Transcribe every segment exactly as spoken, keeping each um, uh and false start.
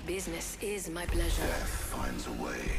Business is my pleasure. Death finds a way.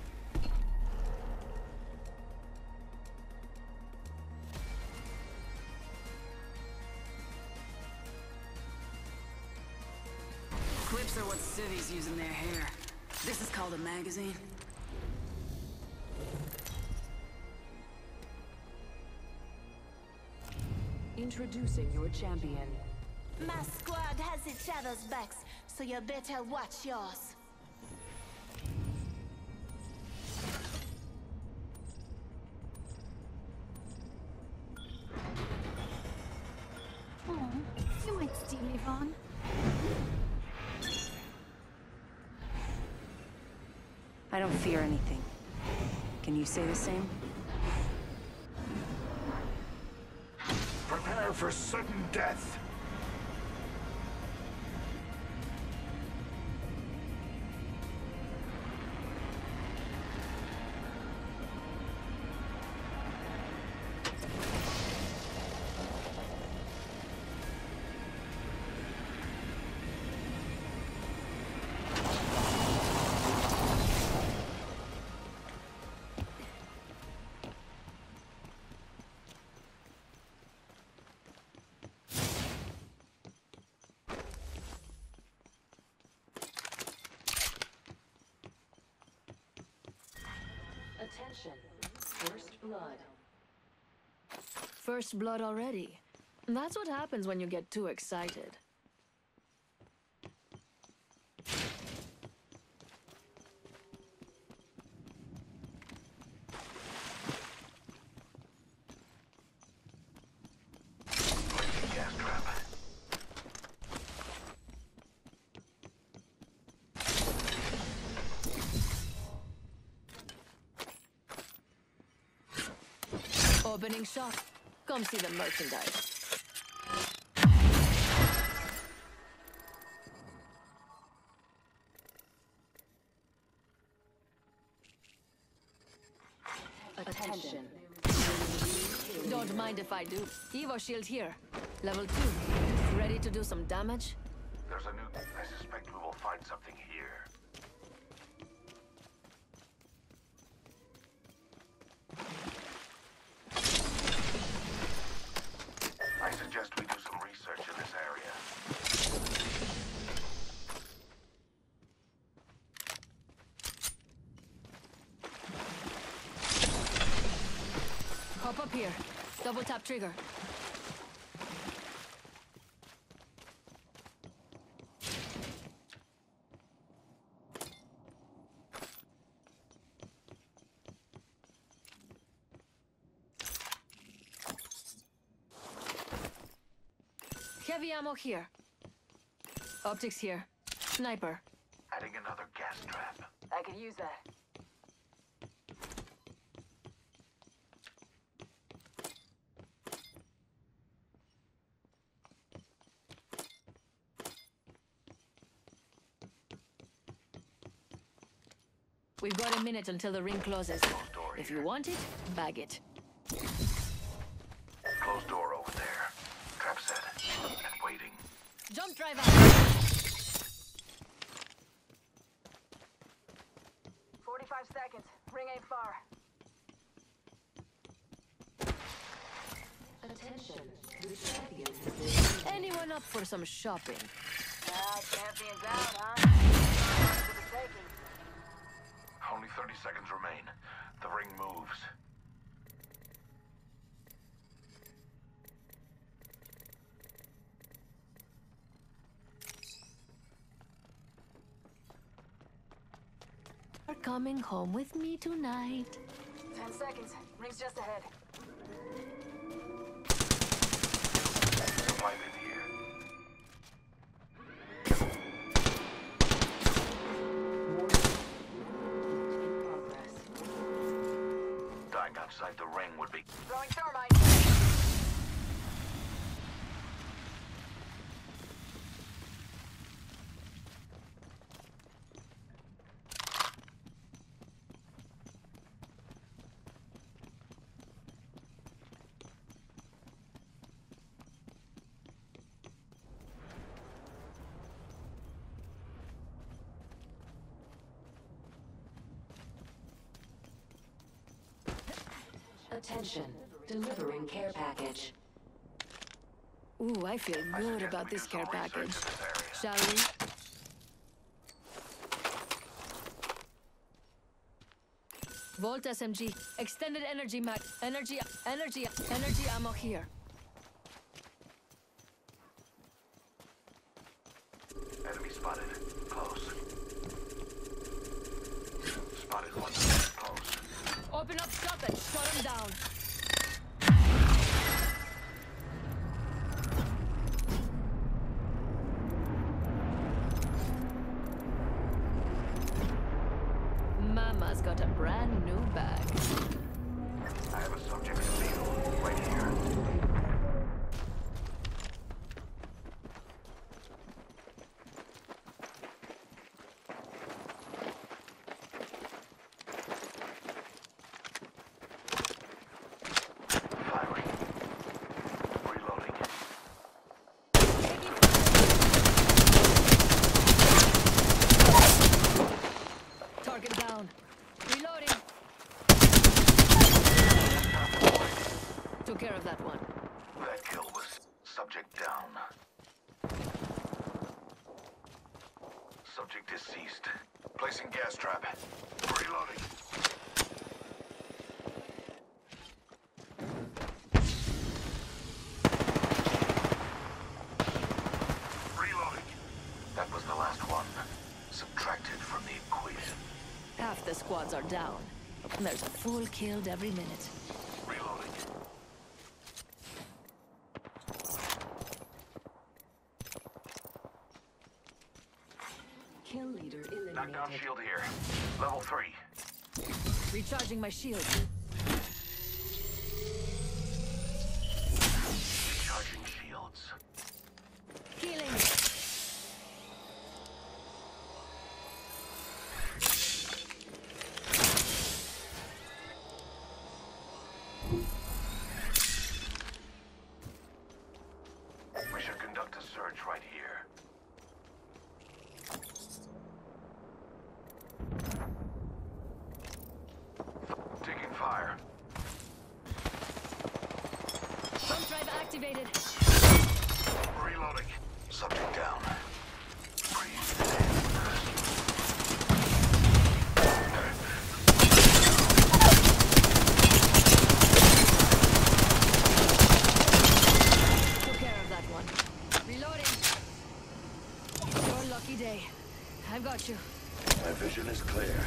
Clips are what civvies use in their hair. This is called a magazine. Introducing your champion. My squad has each other's backs, so you better watch yours. Oh, you might steal Yvonne. I don't fear anything. Can you say the same? Prepare for sudden death. Attention. First blood. First blood already. That's what happens when you get too excited. Gas trap. Opening shop. Come see the merchandise. Attention. Don't mind if I do. Evo shield here. Level two. Ready to do some damage? There's a new... I suspect we will find something here. I suggest we do some research in this area. Hop up here. Double tap trigger. Heavy ammo here. Optics here. Sniper. Adding another gas trap. I could use that. We've got a minute until the ring closes. If you want it, bag it. Closed door over there. Trap set. And waiting. Jump drive out. forty-five seconds. Ring ain't far. Attention. The champion has been... Anyone up for some shopping? Ah, champion's out, huh? For the taking. Only thirty seconds remain. The ring moves. Are coming home with me tonight. Ten seconds. Ring's just ahead. Supply bin here. In progress. Dying outside the ring would be... Throwing thermite. Attention, delivering care package. Ooh, I feel I good suggest about we this do care some research package. in this area. Shall we? Volt S M G. Extended energy mag. Energy. Energy. Energy ammo here. Enemy spotted. Close. Spotted one. Close. Open up shop and shut him down. Mama's got a brand new bag. I have a subject in field. Right here. Firing. Reloading. Target down. Reloading. Took care of that one. That kill was subject down. Subject deceased. Placing gas trap. Reloading. Reloading. That was the last one. Subtracted from the equation. Half the squads are down. There's a fool killed every minute. Reloading. Kill leader Knockdown eliminated. shield here. Level three. Recharging my shield. Recharging shields. Healing. We should conduct a search right here. Taking fire. Pump drive activated. Reloading. Subject down. Breathe Took care of that one. Reloading. Your lucky day. I've got you. My vision is clear.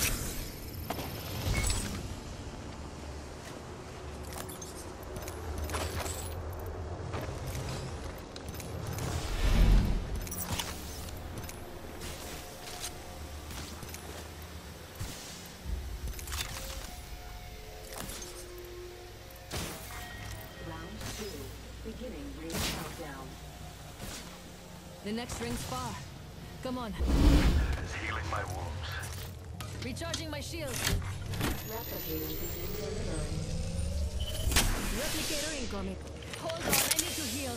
Round two, beginning ring countdown. The next ring's far. Come on. Is healing my wounds. Recharging my shield. Replicator begin delivering. Replicator incoming. Hold on, I need to heal.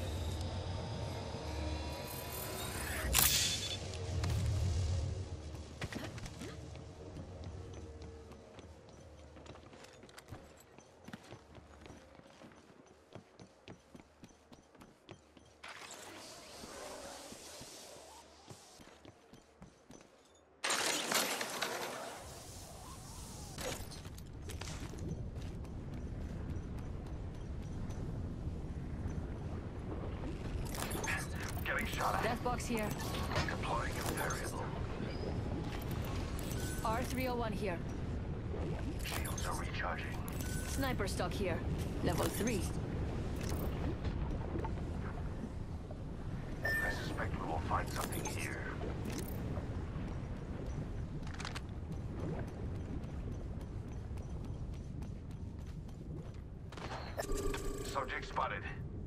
Getting shot at. Death box here. Deploying a variable. R three oh one here. Shields are recharging. Sniper stock here. Level three. I suspect we will find something here. Subject spotted.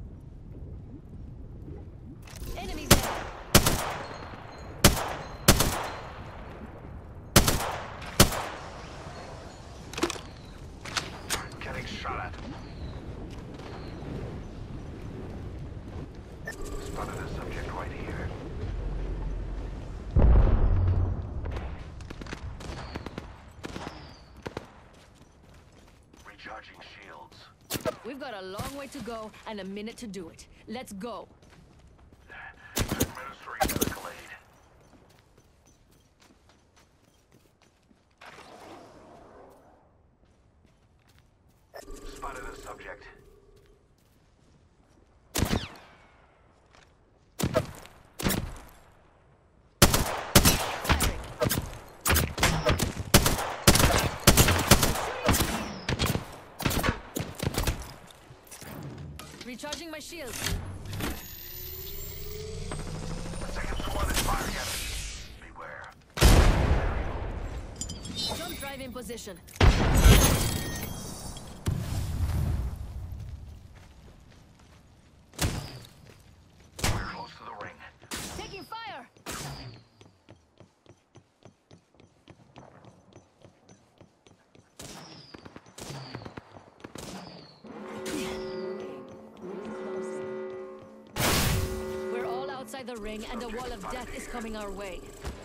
Enemies there. Getting shot at. Spotted a subject right here. Recharging got a long way to go and a minute to do it. Let's go. Administering medical aid. Spotted a subject. Recharging my shield. The second squad is firing at us. Beware. Don't drive in position. We're close to the ring. Taking fire! We're all outside the ring and a wall of death is coming our way.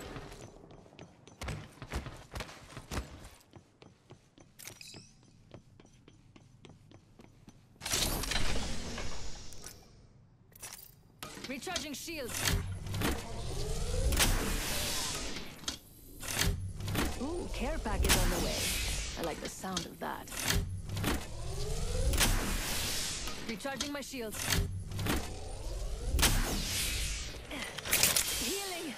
Recharging shields. Ooh, care package on the way. I like the sound of that. Recharging my shields. Healing.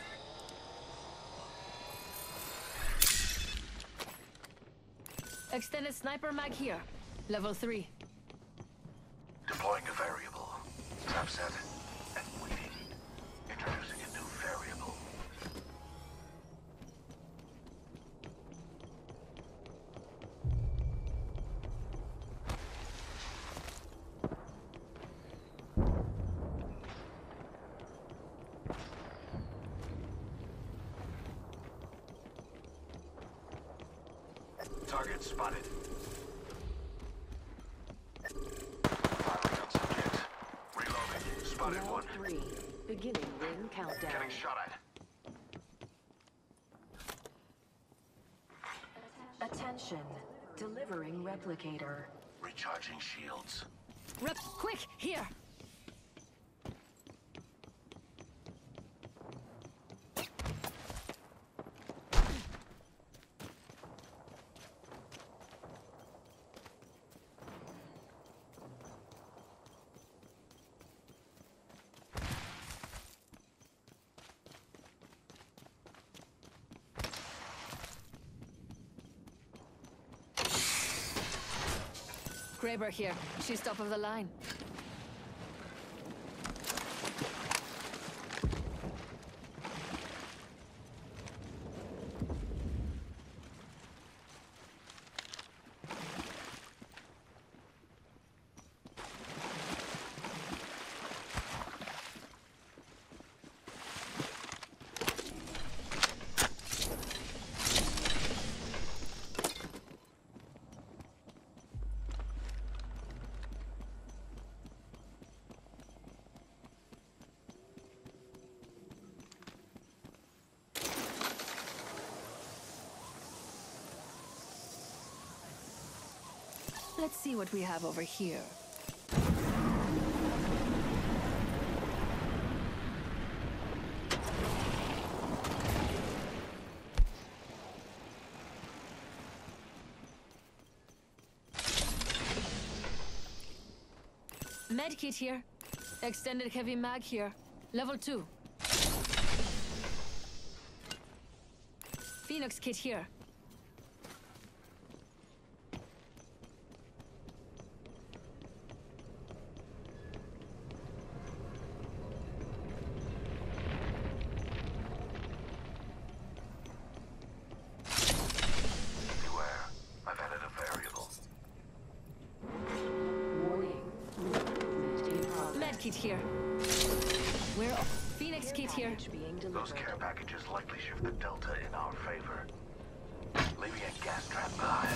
Extended sniper mag here. Level three. Deploying a variable. Trap set. And waiting. Introducing a new variable. Target spotted. Firing on subject. Reloading. Spotted Round one. three. Beginning ring countdown. Getting shot at. Attention. Delivering replicator. Recharging shields. Rep, quick, here. Graber here. She's top of the line. Let's see what we have over here. Medkit here. Extended heavy mag here. Level two. Phoenix kit here. Beware. I've added a variable. Warning. Movement in progress. Medkit here. Where? Phoenix kit here. Package being Those delivered. care packages likely shift the delta in our favor. Leaving a gas trap behind.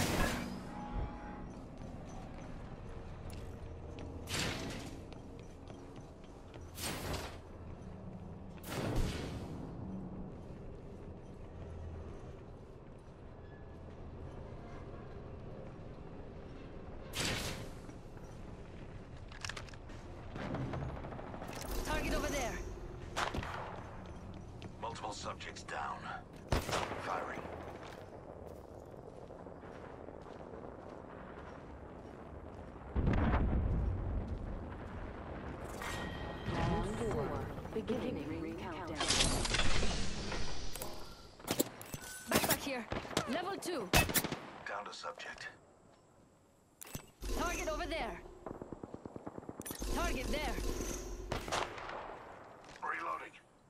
Multiple subjects down. Firing. Round four. Beginning ring countdown. Backpack here. Level two. Down to subject. Target over there. Target there. Reloading.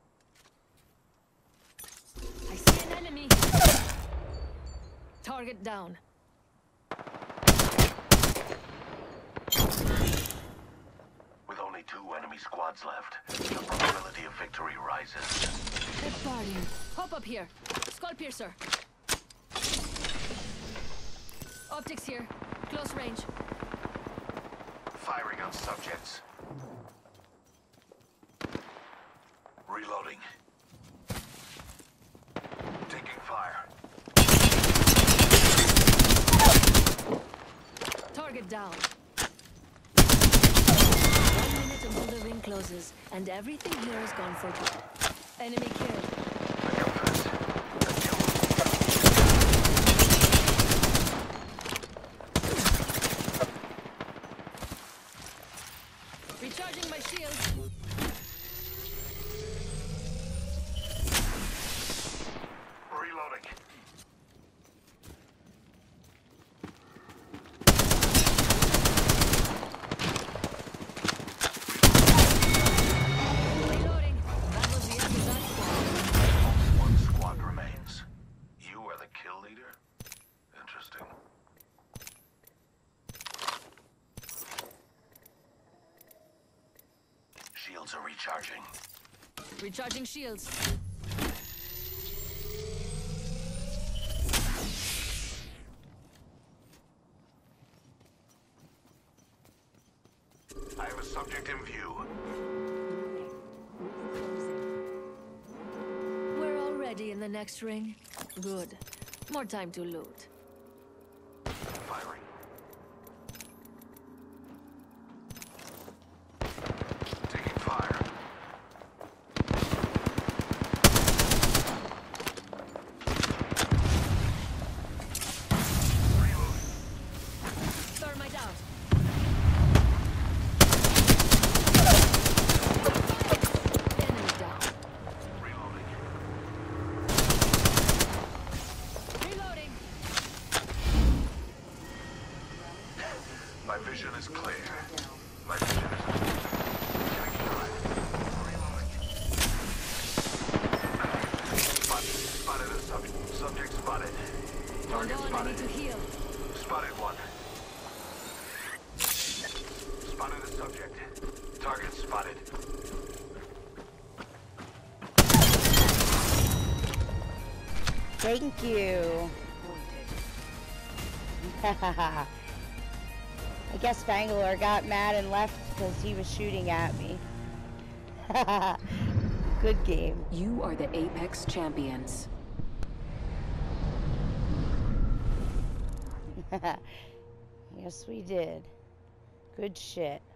I see an enemy. Target down. With only two enemy squads left, the probability of victory rises. They're partying. Hop up here. Skull piercer. Optics here. Close range. Firing on subjects. Reloading. Taking fire. Target down. One minute until the ring closes, and everything here is gone for good. Enemy killed. Recharging my shield. Reloading. Reloading. That was the end of that squad. One squad remains. You are the kill leader? Interesting. Shields are recharging. Recharging shields. I have a subject in view. We're already in the next ring. Good. More time to loot. Firing. Taking fire. Reloading. Thermite out. Enemy down. Reloading. Reloading. My vision is clear. My vision is clear. Getting shot. Reloading. Spot, spotted a subject. Subject spotted. Hold Target on, I need spotted. to heal. Spotted one. Spotted a subject. Target spotted. Thank you. I guess Bangalore got mad and left because he was shooting at me. Good game. You are the Apex champions. Yes, we did. Good shit.